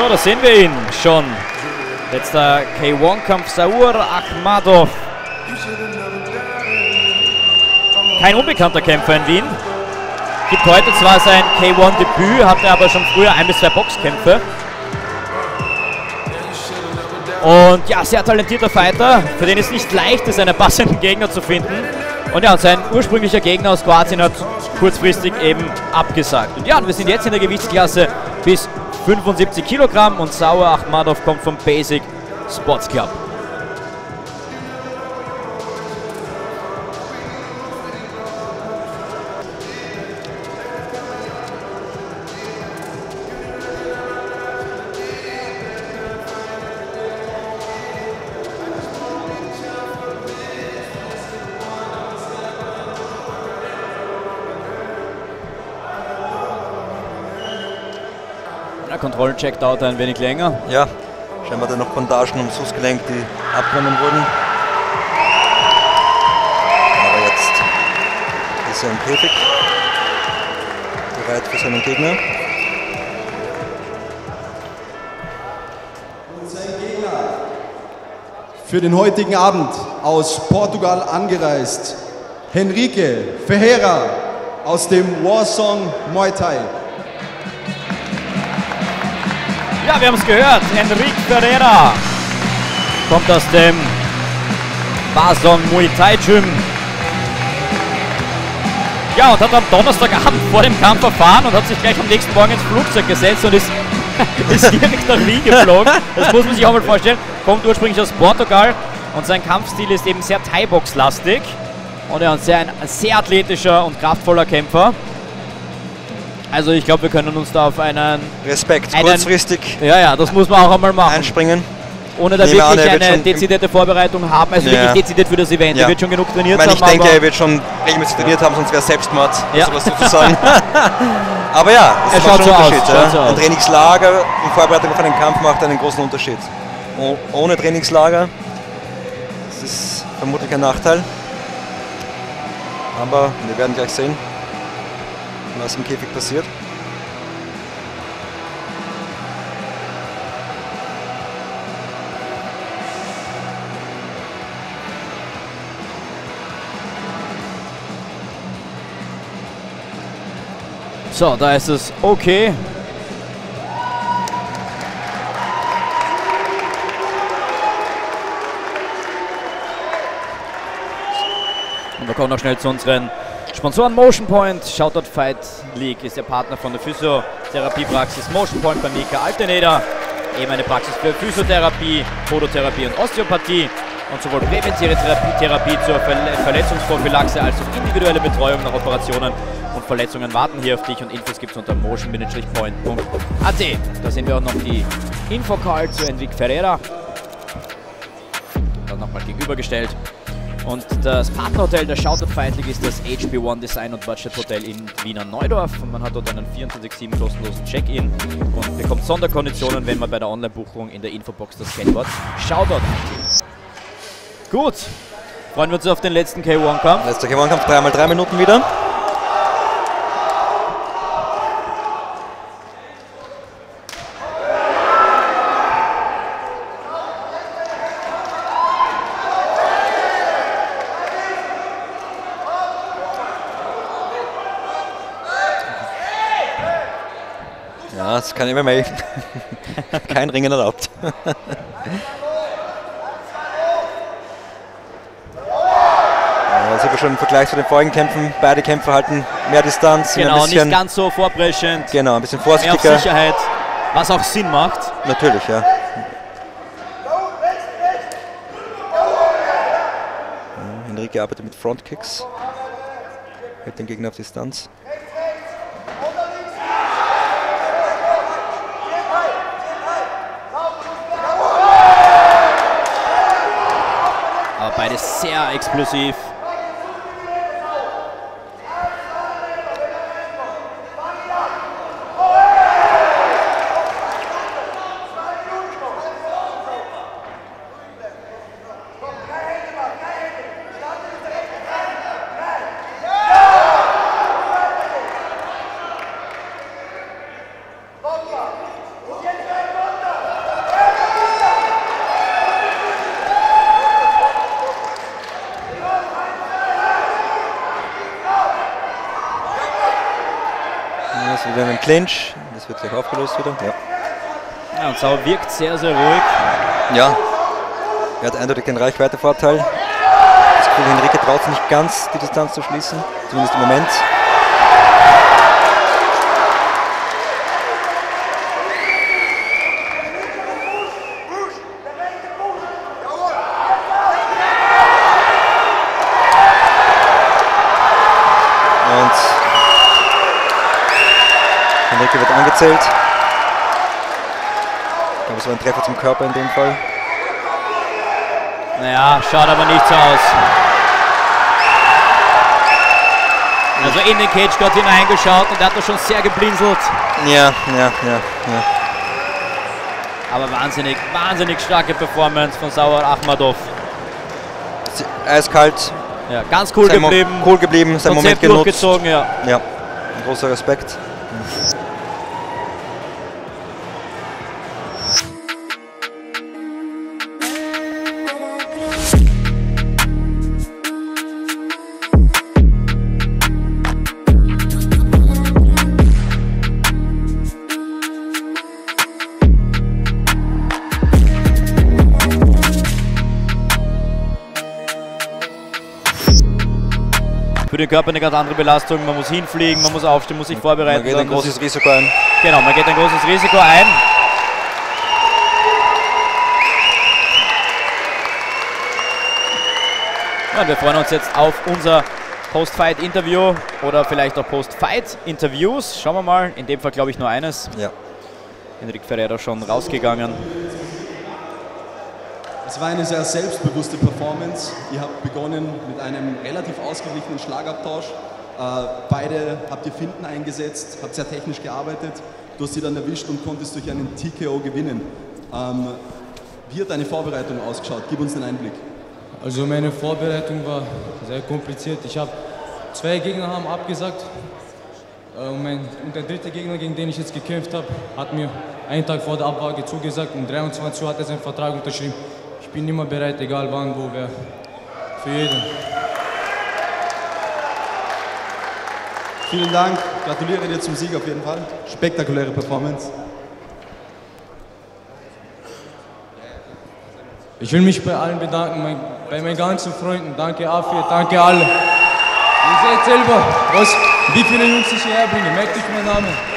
So, da sehen wir ihn schon. Letzter K1-Kampf, Saur Akhmadov. Kein unbekannter Kämpfer in Wien. Gibt heute zwar sein K1-Debüt, hatte aber schon früher 1 bis 2 Boxkämpfe. Und ja, sehr talentierter Fighter, für den es nicht leicht ist, einen passenden Gegner zu finden. Und ja, sein ursprünglicher Gegner aus Kroatien hat kurzfristig eben abgesagt. Und ja, wir sind jetzt in der Gewichtsklasse bis 75 Kilogramm und Saur Akhmadov kommt vom Basic Sports Club. Der Kontrollencheck dauert ein wenig länger. Ja, scheinbar da noch Bandagen ums Fußgelenk, die abgenommen wurden. Aber jetzt ist er im Käfig, bereit für seinen Gegner. Und sein Gegner für den heutigen Abend aus Portugal angereist, Henrique Ferreira aus dem Warsong Muay Thai. Ja, wir haben es gehört. Henrique Ferreira kommt aus dem Warsong Muay Thai Gym. Ja, und hat am Donnerstagabend vor dem Kampf erfahren und hat sich gleich am nächsten Morgen ins Flugzeug gesetzt und ist direkt nach Wien geflogen. Das muss man sich auch mal vorstellen. Kommt ursprünglich aus Portugal und sein Kampfstil ist eben sehr Thai-Box-lastig. Und er ist ein sehr athletischer und kraftvoller Kämpfer. Also ich glaube, wir können uns da auf einen... Respekt, kurzfristig. Ja, das muss man auch einmal machen. Einspringen. Ohne da wirklich eine dezidierte Vorbereitung haben, also wirklich dezidiert für das Event. Er wird schon genug trainiert haben. Ich denke, er wird schon regelmäßig trainiert haben, sonst wäre es Selbstmord, sowas sozusagen. Aber ja, das macht schon einen Unterschied. Ein Trainingslager in Vorbereitung auf einen Kampf macht einen großen Unterschied. Ohne Trainingslager, das ist vermutlich ein Nachteil. Aber wir werden gleich sehen, was im Käfig passiert. So, da ist es okay. Und wir kommen noch schnell zu unseren Sponsoren. Motion Point, Shoutout Fight League ist der Partner von der Physiotherapiepraxis Motion Point bei Mika Alteneder. Eben eine Praxis für Physiotherapie, Podotherapie und Osteopathie. Und sowohl präventive Therapie zur Verletzungsprophylaxe als auch individuelle Betreuung nach Operationen und Verletzungen warten hier auf dich. Und Infos gibt es unter motion-point.at. Da sehen wir auch noch die Infocard zu Henrique Ferreira. Dann nochmal gegenübergestellt. Und das Partnerhotel der Shoutout Fight League ist das HP1 Design und Budget Hotel in Wiener Neudorf. Und man hat dort einen 24/7 kostenlosen Check-in und bekommt Sonderkonditionen, wenn man bei der Online-Buchung in der Infobox das Kennwort Shoutout eingibt. Gut, freuen wir uns auf den letzten K1-Kampf. Letzter K1-Kampf, 3x3 Minuten wieder. Ja, das kann MMA. Kein Ringen erlaubt. Das sieht man schon im Vergleich zu den vorigen Kämpfen. Beide Kämpfer halten mehr Distanz. Genau, ein bisschen, nicht ganz so vorpreschend. Genau, ein bisschen vorsichtiger. Mehr auf Sicherheit, was auch Sinn macht. Natürlich, ja. Henrique arbeitet mit Frontkicks. Hält den Gegner auf Distanz. Aber beide sehr explosiv. Clinch. Das wird gleich aufgelöst wieder. Ja. Ja, und Sauer wirkt sehr, sehr ruhig. Ja, er hat eindeutig den Reichweitevorteil. Das Gefühl, Henrique traut sich nicht ganz, die Distanz zu schließen, zumindest im Moment. Und Henrique wird angezählt. Ich glaube, es war ein Treffer zum Körper in dem Fall. Naja, schaut aber nicht so aus. Also in den Cage dort hineingeschaut und er hat da schon sehr geblinzelt. Ja. Aber wahnsinnig starke Performance von Sauer Akhmadov. Eiskalt. Ja, ganz cool geblieben. Cool geblieben, sein Moment genutzt. Durchgezogen, ja. Ja, ein großer Respekt. Für den Körper eine ganz andere Belastung, man muss hinfliegen, man muss aufstehen, muss sich vorbereiten. Man geht ein großes Risiko ein. Genau, man geht ein großes Risiko ein. Ja, wir freuen uns jetzt auf unser Post-Fight-Interview oder vielleicht auch Post-Fight-Interviews. Schauen wir mal, in dem Fall glaube ich nur eines. Ja. Henrique Ferreira schon rausgegangen. Es war eine sehr selbstbewusste Performance. Ihr habt begonnen mit einem relativ ausgeglichenen Schlagabtausch. Beide habt ihr Finten eingesetzt, habt sehr technisch gearbeitet. Du hast sie dann erwischt und konntest durch einen TKO gewinnen. Wie hat deine Vorbereitung ausgeschaut? Gib uns einen Einblick. Also meine Vorbereitung war sehr kompliziert. Ich habe 2 Gegner haben abgesagt. Und der dritte Gegner, gegen den ich jetzt gekämpft habe, hat mir einen Tag vor der Abwaage zugesagt. Um 23 Uhr hat er seinen Vertrag unterschrieben. Ich bin immer bereit, egal wann, wo, wer. Für jeden. Vielen Dank. Gratuliere dir zum Sieg auf jeden Fall. Spektakuläre Performance. Ich will mich bei allen bedanken, bei meinen ganzen Freunden. Danke Afir, danke alle. Ihr seht selber, wie viele Jungs ich hierher bringe. Merkt euch meinen Namen.